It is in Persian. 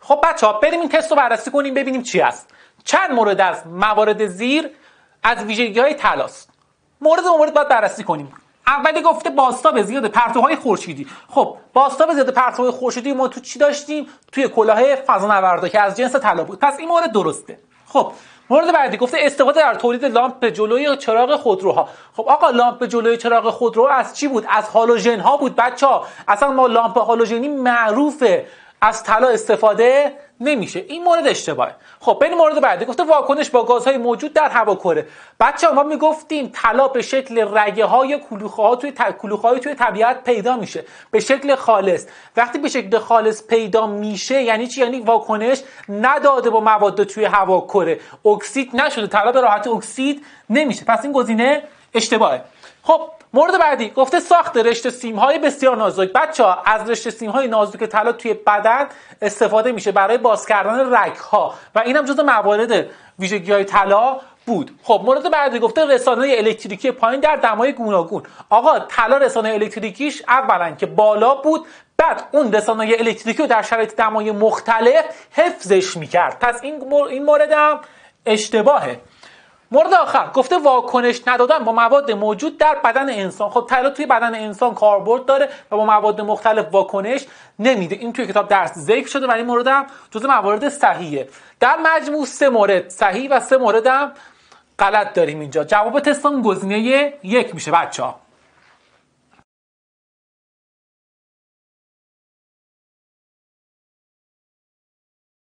خب بچه‌ها بریم این تست رو بررسی کنیم ببینیم چی است. چند مورد از موارد زیر از ویژگی‌های طلاست. مورد باید بررسی کنیم. اولی گفته بازتاب زیاد پرتوهای خورشیدی. خب بازتاب زیاد پرتوهای خورشیدی ما تو چی داشتیم؟ توی کلاه فضانوردا که از جنس طلا بود. پس این مورد درسته. خب مورد بعدی گفته استفاده در تولید لامپ جلوی چراغ خودروها. خب آقا لامپ جلوی چراغ خودرو از چی بود؟ از هالوژن ها بود بچه‌ها. اصلا ما لامپ هالوژنی معروفه از طلا استفاده نمیشه. این مورد اشتباهه. خب بریم مورد بعدی. گفته واکنش با گازهای موجود در هواکره. بچه‌ها ما میگفتیم طلا به شکل رگه‌های کلوخه‌های توی طبیعت پیدا میشه به شکل خالص. وقتی به شکل خالص پیدا میشه یعنی چی؟ یعنی واکنش نداده با مواد توی هواکره، اکسید نشده، طلا به راحتی اکسید نمیشه. پس این گزینه اشتباهه. خب مورد بعدی گفته ساخت رشته سیم‌های بسیار نازک. بچه‌ها از رشته سیم‌های نازک طلا توی بدن استفاده میشه برای باز کردن رگ‌ها و اینم جزو موارد ویژگی‌های طلا بود. خب مورد بعدی گفته رسانه الکتریکی پایین در دمای گوناگون. آقا طلا رسانه الکتریکیش اولا که بالا بود، بعد اون رسانه الکتریکی رو در شرایط دمای مختلف حفظش می‌کرد. پس این مورد هم اشتباهه. مورد آخر گفته واکنش ندادن با مواد موجود در بدن انسان. خب طلا توی بدن انسان کاربرد داره و با مواد مختلف واکنش نمیده. این توی کتاب درس ذکر شده و این مورد هم جزو موارد صحیحه. در مجموع 3 مورد صحیح و 3 مورد هم غلط داریم اینجا. جواب تستمون گزینه 1 میشه بچه‌ها.